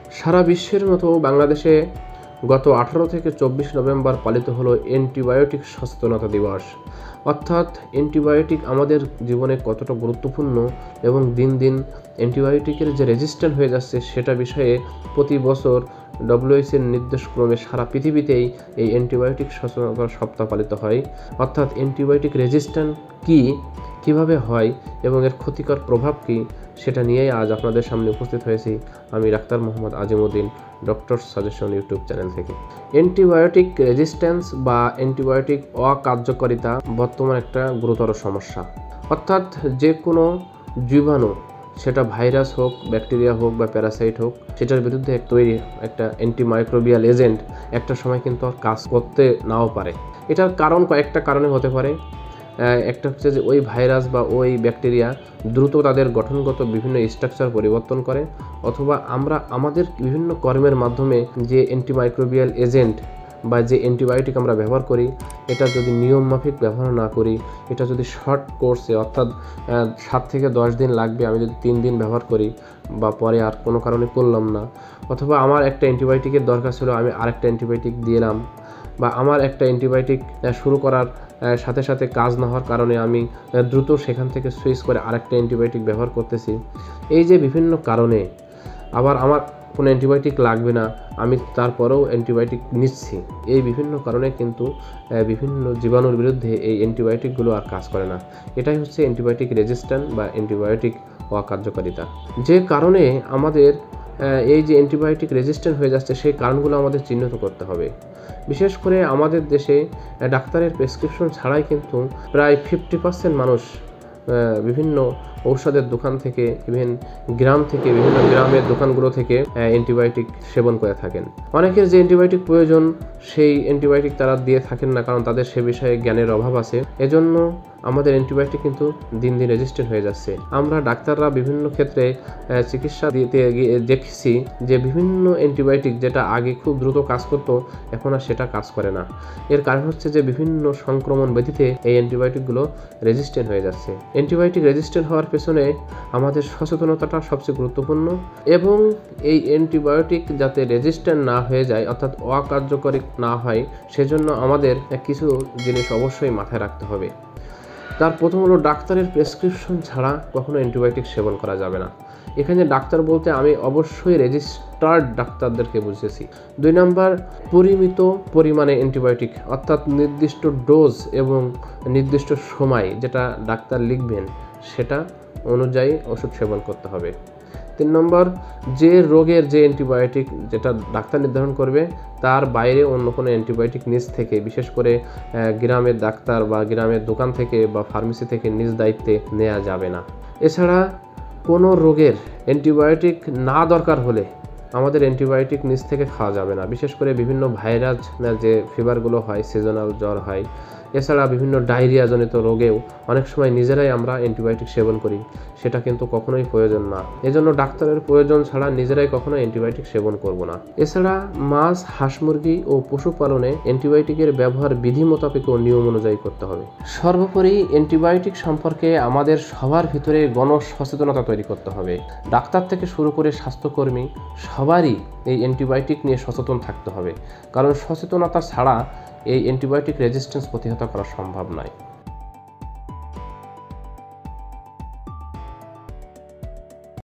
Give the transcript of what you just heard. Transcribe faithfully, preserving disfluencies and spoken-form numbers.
সারা বিশ্বের মতো বাংলাদেশে গত আঠারো থেকে চব্বিশ নভেম্বর পালিত হলো অ্যান্টিবায়োটিক সচেতনতা দিবস। অর্থাৎ অ্যান্টিবায়োটিক আমাদের জীবনে কতটা গুরুত্বপূর্ণ এবং দিন দিন অ্যান্টিবায়োটিকের যে রেজিস্ট্যান্ট হয়ে যাচ্ছে সেটা বিষয়ে প্রতি বছর ডব্লিউএইচও এর নির্দেশক্রমে সারা পৃথিবীতেই এই অ্যান্টিবায়োটিক সচেতনতা সপ্তাহ পালিত হয়। অর্থাৎ অ্যান্টিবায়োটিক রেজিস্ট্যান্ট কী, কীভাবে হয় এবং এর ক্ষতিকর প্রভাব কী, সেটা নিয়েই আজ আপনাদের সামনে উপস্থিত হয়েছি আমি doctor Mohammad Azim Uddin, doctor suggestion YouTube channel থেকে। অ্যান্টিবায়োটিক রেজিস্ট্যান্স বা অ্যান্টিবায়োটিক অকার্যকারিতা বর্তমান একটা গুরুতর সমস্যা। অর্থাৎ যে কোনো জীবাণু, সেটা ভাইরাস হোক, ব্যাকটেরিয়া হোক বা প্যারাসাইট হোক, সেটার বিরুদ্ধে তৈরি একটা অ্যান্টিমাইক্রোবিয়াল এজেন্ট একটা সময় কিন্তু আর কাজ করতে নাও পারে। এটার কারণ কয়েকটা কারণে হতে পারে। একটা হচ্ছে যে ওই ভাইরাস বা ওই ব্যাকটেরিয়া দ্রুত তাদের গঠনগত বিভিন্ন স্ট্রাকচার পরিবর্তন করে, অথবা আমরা আমাদের বিভিন্ন কর্মের মাধ্যমে যে অ্যান্টিমাইক্রোবিয়াল এজেন্ট বা যে অ্যান্টিবায়োটিক আমরা ব্যবহার করি, এটা যদি নিয়ম মাফিক ব্যবহার না করি, এটা যদি শর্ট কোর্সে অর্থাৎ সাত থেকে দশ দিন লাগবে, আমি যদি তিন দিন ব্যবহার করি বা পরে আর কোনো কারণে করলাম না, অথবা আমার একটা অ্যান্টিবায়োটিকের দরকার ছিল আমি আরেকটা অ্যান্টিবায়োটিক দিলাম, বা আমার একটা অ্যান্টিবায়োটিক শুরু করার সাথে সাথে কাজ না হওয়ার কারণে আমি দ্রুত সেখান থেকে সুইচ করে আরেকটা অ্যান্টিবায়োটিক ব্যবহার করতেছি। এই যে বিভিন্ন কারণে, আবার আমার কোনো অ্যান্টিবায়োটিক লাগবে না আমি তারপরেও অ্যান্টিবায়োটিক নিচ্ছি, এই বিভিন্ন কারণে কিন্তু বিভিন্ন জীবাণুর বিরুদ্ধে এই অ্যান্টিবায়োটিকগুলো আর কাজ করে না। এটাই হচ্ছে অ্যান্টিবায়োটিক রেজিস্ট্যান্ট বা অ্যান্টিবায়োটিক অকার্যকারিতা। যে কারণে আমাদের এই যে অ্যান্টিবায়োটিক রেজিস্ট্যান্ট হয়ে যাচ্ছে সেই কারণগুলো আমাদের চিহ্নিত করতে হবে। বিশেষ করে আমাদের দেশে ডাক্তারের প্রেসক্রিপশন ছাড়াই কিন্তু প্রায় ফিফটি পার্সেন্ট মানুষ বিভিন্ন ঔষধের দোকান থেকে, ইভেন গ্রাম থেকে, বিভিন্ন গ্রামের দোকানগুলো থেকে অ্যান্টিবায়োটিক সেবন করে থাকেন। অনেকের যে অ্যান্টিবায়োটিক প্রয়োজন সেই অ্যান্টিবায়োটিক তারা দিয়ে থাকেন না, কারণ তাদের সে বিষয়ে জ্ঞানের অভাব আছে। এজন্য আমাদের অ্যান্টিবায়োটিক কিন্তু দিন দিন রেজিস্ট্যান্ট হয়ে যাচ্ছে। আমরা ডাক্তাররা বিভিন্ন ক্ষেত্রে চিকিৎসা দিতে গিয়ে দেখছি যে বিভিন্ন অ্যান্টিবায়োটিক যেটা আগে খুব দ্রুত কাজ করতো এখন আর সেটা কাজ করে না। এর কারণ হচ্ছে যে বিভিন্ন সংক্রমণ ব্যাধিতে এই অ্যান্টিবায়োটিকগুলো রেজিস্ট্যান্ট হয়ে যাচ্ছে। অ্যান্টিবায়োটিক রেজিস্ট্যান্ট হওয়ার পেছনে আমাদের সচেতনতাটা সবচেয়ে গুরুত্বপূর্ণ, এবং এই অ্যান্টিবায়োটিক যাতে রেজিস্ট্যান্ট না হয়ে যায় অর্থাৎ অকার্যকরী না হয় সেজন্য আমাদের কিছু জিনিস অবশ্যই মাথায় রাখতে হবে। তার প্রথম হলো ডাক্তারের প্রেসক্রিপশন ছাড়া কখনো অ্যান্টিবায়োটিক সেবন করা যাবে না। এখানে ডাক্তার বলতে আমি অবশ্যই রেজিস্টার্ড ডাক্তারদেরকে বুঝেছি। দুই নম্বর, পরিমিত পরিমাণে অ্যান্টিবায়োটিক অর্থাৎ নির্দিষ্ট ডোজ এবং নির্দিষ্ট সময় যেটা ডাক্তার লিখবেন সেটা অনুযায়ী ওষুধ সেবন করতে হবে। তিন নম্বর, যে রোগের যে অ্যান্টিবায়োটিক যেটা ডাক্তার নির্ধারণ করবে তার বাইরে অন্য কোনো অ্যান্টিবায়োটিক নিজ থেকে, বিশেষ করে গ্রামের ডাক্তার বা গ্রামের দোকান থেকে বা ফার্মেসি থেকে নিজ দায়িত্বে নেওয়া যাবে না। এছাড়া কোনো রোগের অ্যান্টিবায়োটিক না দরকার হলে আমাদের অ্যান্টিবায়োটিক নিজ থেকে খাওয়া যাবে না। বিশেষ করে বিভিন্ন ভাইরাস যে ফিভারগুলো হয়, সিজনাল জ্বর হয়, এছাড়া বিভিন্ন ডায়রিয়াজনিত রোগেও অনেক সময় নিজেরাই আমরা অ্যান্টিবায়োটিক সেবন করি, সেটা কিন্তু কখনোই প্রয়োজন না। এজন্য ডাক্তারের প্রয়োজন ছাড়া নিজেরাই কখনো অ্যান্টিবায়োটিক সেবন করব না। এছাড়া মাছ, হাঁস মুরগি ও পশুপালনে অ্যান্টিবায়োটিকের ব্যবহার বিধি মোতাবেক ও নিয়ম অনুযায়ী করতে হবে। সর্বোপরি অ্যান্টিবায়োটিক সম্পর্কে আমাদের সবার ভিতরে গণ সচেতনতা তৈরি করতে হবে। ডাক্তার থেকে শুরু করে স্বাস্থ্যকর্মী সবারই এই অ্যান্টিবায়োটিক নিয়ে সচেতন থাকতে হবে, কারণ সচেতনতা ছাড়া এই অ্যান্টিবায়োটিক রেজিস্ট্যান্স প্রতিহত করা সম্ভব নয়।